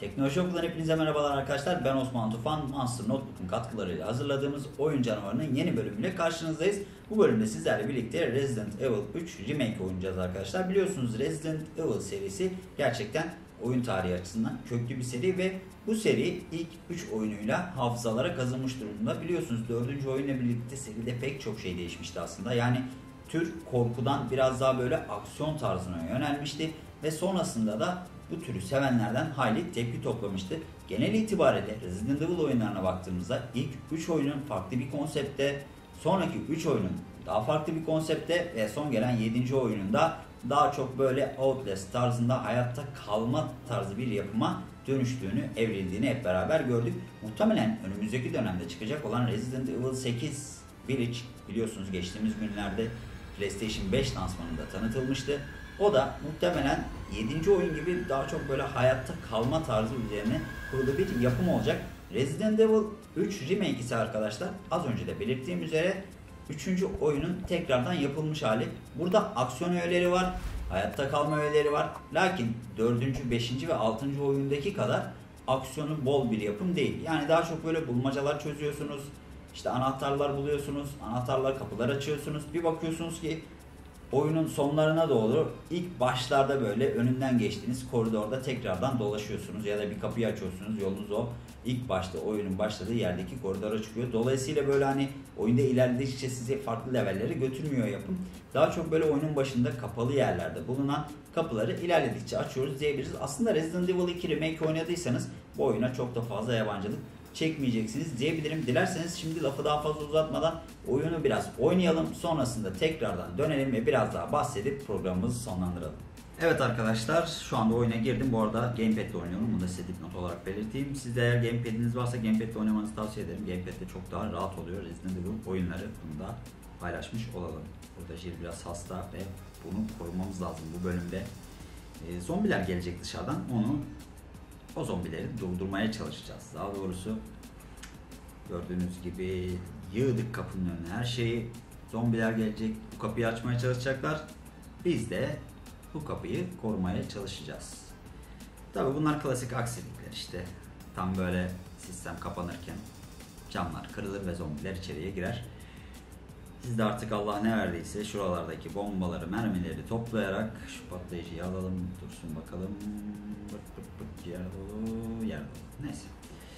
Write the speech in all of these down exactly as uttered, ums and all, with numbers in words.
Teknoloji Okulu'dan hepinize merhabalar arkadaşlar. Ben Osman Tufan. Monster Notebook'un katkılarıyla hazırladığımız Oyun Canavarı'nın yeni bölümüyle karşınızdayız. Bu bölümde sizlerle birlikte Resident Evil üç Remake oynayacağız arkadaşlar. Biliyorsunuz Resident Evil serisi gerçekten oyun tarihi açısından köklü bir seri ve bu seri ilk üç oyunuyla hafızalara kazınmış durumda. Biliyorsunuz dördüncü oyunla birlikte seride pek çok şey değişmişti aslında. Yani tür korkudan biraz daha böyle aksiyon tarzına yönelmişti ve sonrasında da bu türü sevenlerden hayli tepki toplamıştı. Genel itibariyle Resident Evil oyunlarına baktığımızda ilk üç oyunun farklı bir konsepte, sonraki üç oyunun daha farklı bir konsepte ve son gelen yedinci oyununda daha çok böyle Outlast tarzında hayatta kalma tarzı bir yapıma dönüştüğünü, evrildiğini hep beraber gördük. Muhtemelen önümüzdeki dönemde çıkacak olan Resident Evil sekiz Village biliyorsunuz geçtiğimiz günlerde PlayStation beş lansmanında tanıtılmıştı. O da muhtemelen yedinci oyun gibi daha çok böyle hayatta kalma tarzı üzerine kurulu bir yapım olacak. Resident Evil üç Remake ise arkadaşlar az önce de belirttiğim üzere üçüncü oyunun tekrardan yapılmış hali. Burada aksiyon öğeleri var, hayatta kalma öğeleri var. Lakin dördüncü, beşinci ve altıncı oyundaki kadar aksiyonu bol bir yapım değil. Yani daha çok böyle bulmacalar çözüyorsunuz. İşte anahtarlar buluyorsunuz, anahtarlar kapılar açıyorsunuz. Bir bakıyorsunuz ki oyunun sonlarına doğru ilk başlarda böyle önünden geçtiğiniz koridorda tekrardan dolaşıyorsunuz ya da bir kapıyı açıyorsunuz, yolunuz o ilk başta oyunun başladığı yerdeki koridora çıkıyor. Dolayısıyla böyle hani oyunda ilerledikçe sizi farklı levellere götürmüyor yapım. Daha çok böyle oyunun başında kapalı yerlerde bulunan kapıları ilerledikçe açıyoruz diyebiliriz. Aslında Resident Evil iki Remake oynadıysanız bu oyuna çok da fazla yabancılık çekmeyeceksiniz diyebilirim. Dilerseniz şimdi lafı daha fazla uzatmadan oyunu biraz oynayalım. Sonrasında tekrardan dönelim ve biraz daha bahsedip programımızı sonlandıralım. Evet arkadaşlar şu anda oyuna girdim. Bu arada Gamepad ile oynuyorum. Bunu da size dipnot olarak belirteyim. Sizde eğer Gamepad'iniz varsa Gamepad ile oynamanızı tavsiye ederim. Gamepad de çok daha rahat oluyor. Resident Evil oyunları bunu da paylaşmış olalım. Burada Jill biraz hasta ve bunu korumamız lazım bu bölümde. E, zombiler gelecek dışarıdan. Onu O zombileri durdurmaya çalışacağız. Daha doğrusu gördüğünüz gibi yığdık kapının önüne her şeyi. Zombiler gelecek, bu kapıyı açmaya çalışacaklar. Biz de bu kapıyı korumaya çalışacağız. Tabi bunlar klasik aksilikler işte. Tam böyle sistem kapanırken camlar kırılır ve zombiler içeriye girer. Siz de artık Allah ne verdiyse şuralardaki bombaları, mermileri toplayarak şu patlayıcıyı alalım, dursun bakalım. Bık bık bık, yer dolu, yer dolu. Neyse.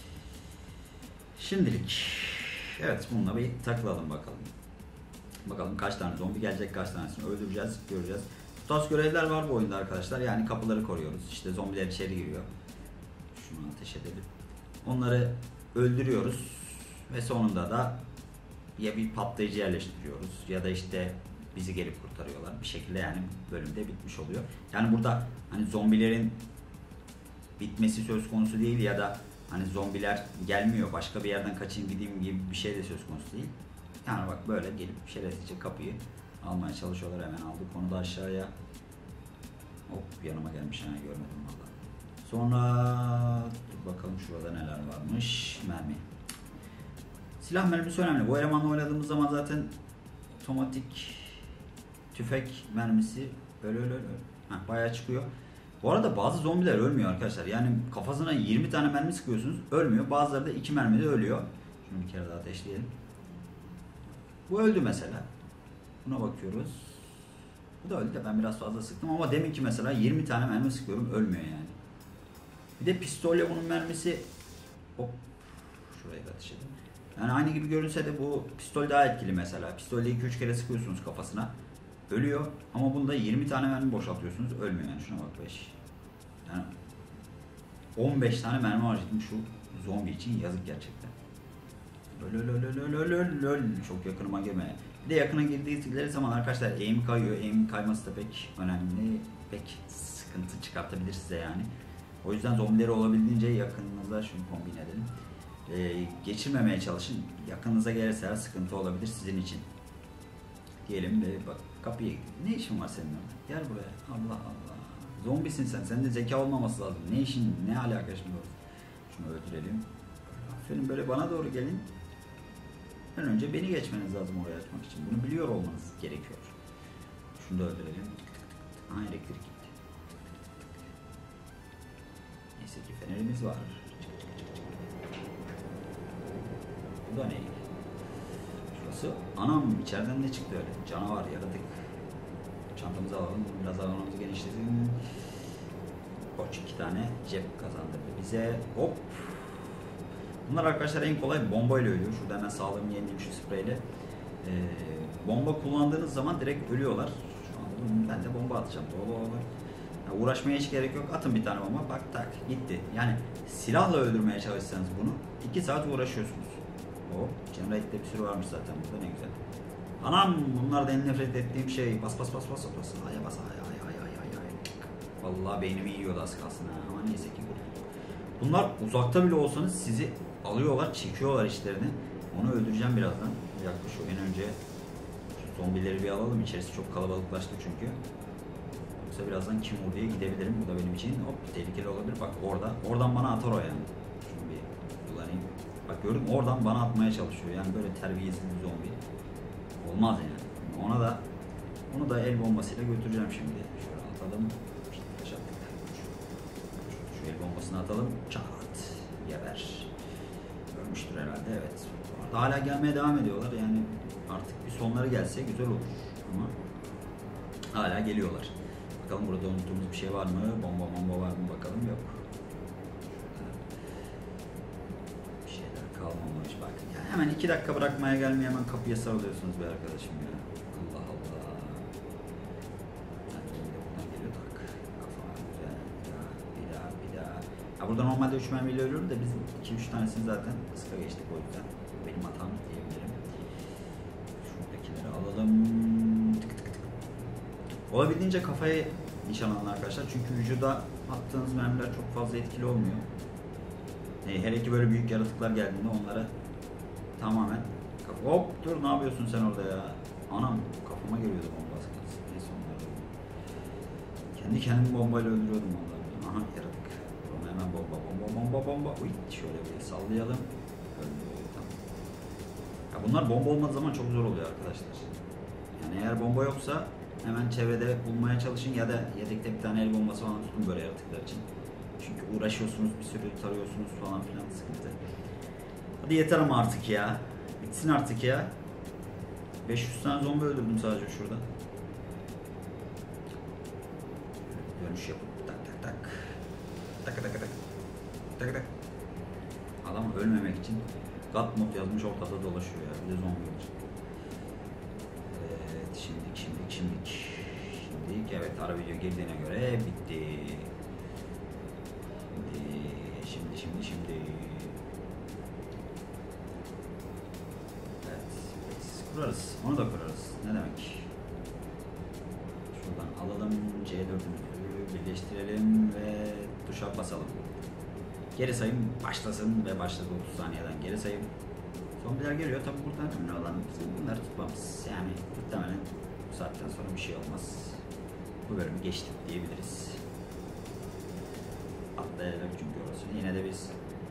Şimdilik evet bununla bir takılalım bakalım. Bakalım kaç tane zombi gelecek, kaç tanesini öldüreceğiz, göreceğiz. Bu tarz görevler var bu oyunda arkadaşlar. Yani kapıları koruyoruz. İşte zombiler içeri giriyor. Şunu ateş edelim. Onları öldürüyoruz ve sonunda da ya bir patlayıcı yerleştiriyoruz ya da işte bizi gelip kurtarıyorlar. Bir şekilde yani bölümde bitmiş oluyor. Yani burada hani zombilerin bitmesi söz konusu değil ya da hani zombiler gelmiyor başka bir yerden kaçayım gideyim gibi bir şey de söz konusu değil. Yani bak böyle gelip şerefsizce kapıyı almaya çalışıyorlar. Hemen aldık onu da aşağıya. Hop yanıma gelmiş yani görmedim valla. Sonra dur bakalım şurada neler varmış. Mermi. Silah mermisi önemli. Bu elemanla oynadığımız zaman zaten otomatik tüfek mermisi öyle öyle öyle. Heh, bayağı çıkıyor. Bu arada bazı zombiler ölmüyor arkadaşlar. Yani kafasına yirmi tane mermi sıkıyorsunuz ölmüyor. Bazıları da iki mermide ölüyor. Şunu bir kere daha ateşleyelim. Bu öldü mesela. Buna bakıyoruz. Bu da öldü de ben biraz fazla sıktım ama demin ki mesela yirmi tane mermi sıkıyorum ölmüyor yani. Bir de pistolle bunun mermisi hop şuraya da ateş edeyim. Yani aynı gibi görünse de bu pistol daha etkili mesela. Pistolle iki üç kere sıkıyorsunuz kafasına. Ölüyor ama bunda yirmi tane mermi boşaltıyorsunuz ölmüyor yani. Şuna bak beş. Yani on beş tane mermi harcadım şu zombi için yazık gerçekten. Öl öl öl öl öl öl öl. Çok yakınıma girme. Bir de yakına girdiği zaman arkadaşlar aim kayıyor. Aim kayması da pek önemli. Pek sıkıntı çıkartabilir size yani. O yüzden zombileri olabildiğince yakınınıza şunu kombin edelim. Ee, geçirmemeye çalışın. Yakınınıza gelirse sıkıntı olabilir sizin için. Diyelim ve bak kapıya gidiyor. Ne işin var senin orada? Gel buraya. Allah Allah. Zombisin sen. Sende zeka olmaması lazım. Ne işin, ne alaka şimdi orada? Şunu öldürelim. Aferin böyle bana doğru gelin. En önce beni geçmeniz lazım oraya açmak için. Bunu biliyor olmanız gerekiyor. Şunu da öldürelim. Aha elektrik gitti. Neyse ki fenerimiz var. Bu da ne? Şurası. Anam içeriden ne çıktı öyle? Canavar yaratık. Çantamızı alalım. Biraz alanımızı genişletelim. Koç iki tane cep kazandırdı bize. Hop. Bunlar arkadaşlar en kolay bombayla ölüyor. Şurada hemen sağlığımı yenileyim şu spreyle. Ee, bomba kullandığınız zaman direkt ölüyorlar. Şu anda ben de bomba atacağım. Baba baba. Yani uğraşmaya hiç gerek yok. Atın bir tane bomba. Bak tak gitti. Yani silahla öldürmeye çalışsanız bunu iki saat uğraşıyorsunuz. Hop. Generate'de bir sürü varmış zaten burada, ne güzel. Anam bunlar da en nefret ettiğim şey. Bas bas bas bas bas. Aya bas ay ay ay ay ay ay. Vallahi beynimi yiyordu az kalsın ha. Ama neyse ki bu. Bunlar uzakta bile olsanız sizi alıyorlar, çekiyorlar işlerini. Onu öldüreceğim birazdan. Yaklaşık en önce şu zombileri bir alalım. İçerisi çok kalabalıklaştı çünkü. Yoksa birazdan kim oraya gidebilirim. Bu da benim için hop tehlikeli olabilir. Bak orada. Oradan bana atar o yani. Şunu bir kullanayım. Bak gördün mü? Oradan bana atmaya çalışıyor. Yani böyle terbiyesiz bir zombi. Olmaz yani. Ona da onu da el bombasıyla götüreceğim şimdi. Şöyle atalım. Şu el bombasını atalım. Çat. Geber. Ölmüştür herhalde, evet. Hala gelmeye devam ediyorlar yani artık bir sonları gelse güzel olur ama hala geliyorlar. Bakalım burada unuttuğumuz bir şey var mı? Bomba bomba var mı bakalım, yok. Bir şeyler kalmamış bak. Yani hemen iki dakika bırakmaya gelmiyor, hemen kapıya sarılıyorsunuz be arkadaşım ya. Allah Allah. Buradan geliyor tak. Kafa güzel. Bir daha bir daha bir daha. Ya burada normalde üç mermiyle ölüyoruz da biz iki üç tanesini zaten kıska geçtik o yüzden. Benim hatam diyebilirim. Şuradakileri alalım. Tık tık tık. Olabildiğince kafaya nişan alın arkadaşlar. Çünkü vücuda attığınız mermiler çok fazla etkili olmuyor. E, hele ki böyle büyük yaratıklar geldiğinde onlara tamamen hop dur ne yapıyorsun sen orada ya? Anam kafama geliyordu bomba. Neyse onları. Kendi kendimi bombayla öldürüyordum onları. Aha yaratık. Ona hemen bomba bomba bomba bomba. Uy, şöyle bir sallayalım. Ya bunlar bomba olmadığı zaman çok zor oluyor arkadaşlar. Yani eğer bomba yoksa hemen çevrede bulmaya çalışın ya da yedekte bir tane el bombası falan tutun böyle yaratıklar için. Çünkü uğraşıyorsunuz, bir sürü tarıyorsunuz falan filan, sıkıntı. Hadi yeter ama artık ya. Bitsin artık ya. beş yüz tane zombi öldürdüm sadece şurada. Dönüş yapıp tak tak tak. Tak tak tak. Tak tak. Adam ölmemek için God mod yazmış ortada dolaşıyor ya. Bir de zombi olacak. Evet, şimdilik şimdilik şimdilik. Şimdilik evet, ara video girdiğine göre bitti. Şimdi şimdi şimdi şimdi. Evet, kurarız. Onu da kurarız. Ne demek? Şuradan alalım C dört'ümüzü birleştirelim ve tuşa basalım. Geri sayım başlasın ve başladı otuz saniyeden geri sayım. Zombiler geliyor tabi, buradan önemli olan bunları tutmamız. Yani muhtemelen bu saatten sonra bir şey olmaz. Bu bölümü geçtik diyebiliriz. Atlayalım çünkü orası. Yine de biz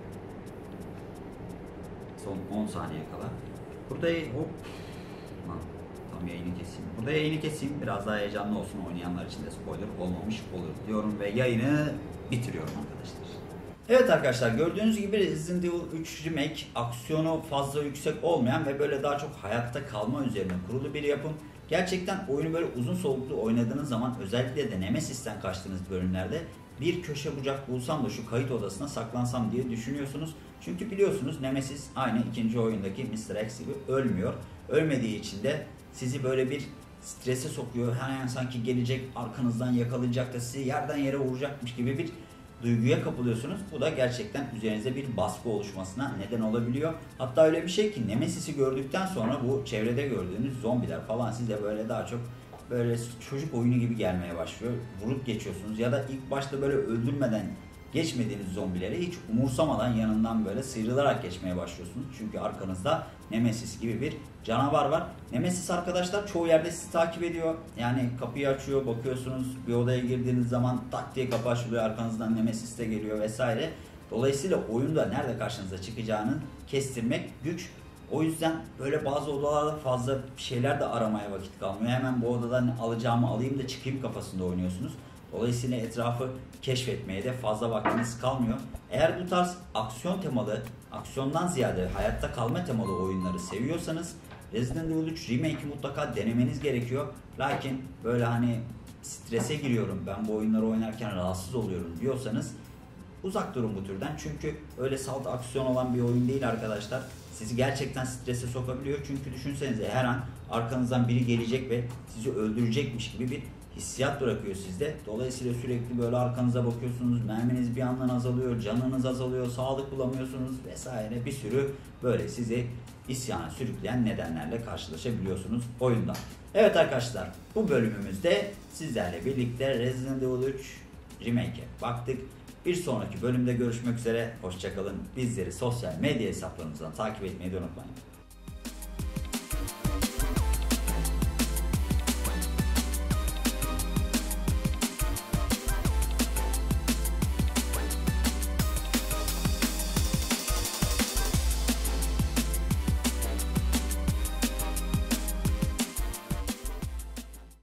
son on saniye kala. Burada hop. Lan, tam yayını keseyim. Burada yayını keseyim. Biraz daha heyecanlı olsun. Oynayanlar için de spoiler olmamış olur diyorum ve yayını bitiriyorum arkadaşlar. Evet arkadaşlar, gördüğünüz gibi Resident Evil üç Remake aksiyonu fazla yüksek olmayan ve böyle daha çok hayatta kalma üzerine kurulu bir yapım. Gerçekten oyunu böyle uzun soluklu oynadığınız zaman, özellikle de Nemesis'ten kaçtığınız bölümlerde bir köşe bucak bulsam da şu kayıt odasına saklansam diye düşünüyorsunuz. Çünkü biliyorsunuz Nemesis aynı ikinci oyundaki mister X gibi ölmüyor. Ölmediği için de sizi böyle bir strese sokuyor. Hemen sanki gelecek, arkanızdan yakalayacak da sizi yerden yere vuracakmış gibi bir duyguya kapılıyorsunuz. Bu da gerçekten üzerinize bir baskı oluşmasına neden olabiliyor. Hatta öyle bir şey ki Nemesis'i gördükten sonra bu çevrede gördüğünüz zombiler falan size böyle daha çok böyle çocuk oyunu gibi gelmeye başlıyor. Vurup geçiyorsunuz ya da ilk başta böyle öldürmeden geçmediğiniz zombileri hiç umursamadan yanından böyle sıyrılarak geçmeye başlıyorsunuz. Çünkü arkanızda Nemesis gibi bir canavar var. Nemesis arkadaşlar çoğu yerde sizi takip ediyor. Yani kapıyı açıyor, bakıyorsunuz bir odaya girdiğiniz zaman tak diye kapı açılıyor, arkanızdan Nemesis de geliyor vesaire. Dolayısıyla oyunda nerede karşınıza çıkacağını kestirmek güç. O yüzden böyle bazı odalarda fazla şeyler de aramaya vakit kalmıyor. Hemen bu odadan alacağımı alayım da çıkayım kafasında oynuyorsunuz. Dolayısıyla etrafı keşfetmeye de fazla vaktiniz kalmıyor. Eğer bu tarz aksiyon temalı, aksiyondan ziyade hayatta kalma temalı oyunları seviyorsanız Resident Evil üç Remake'i mutlaka denemeniz gerekiyor. Lakin böyle hani strese giriyorum, ben bu oyunları oynarken rahatsız oluyorum diyorsanız uzak durun bu türden. Çünkü öyle salt aksiyon olan bir oyun değil arkadaşlar. Sizi gerçekten strese sokabiliyor. Çünkü düşünsenize, her an arkanızdan biri gelecek ve sizi öldürecekmiş gibi bir hissiyat bırakıyor sizde. Dolayısıyla sürekli böyle arkanıza bakıyorsunuz. Merminiz bir yandan azalıyor, canınız azalıyor, sağlık bulamıyorsunuz vesaire. Bir sürü böyle sizi isyana sürükleyen nedenlerle karşılaşabiliyorsunuz oyunda. Evet arkadaşlar, bu bölümümüzde sizlerle birlikte Resident Evil üç Remake'e baktık. Bir sonraki bölümde görüşmek üzere. Hoşça kalın. Bizleri sosyal medya hesaplarımızdan takip etmeyi de unutmayın.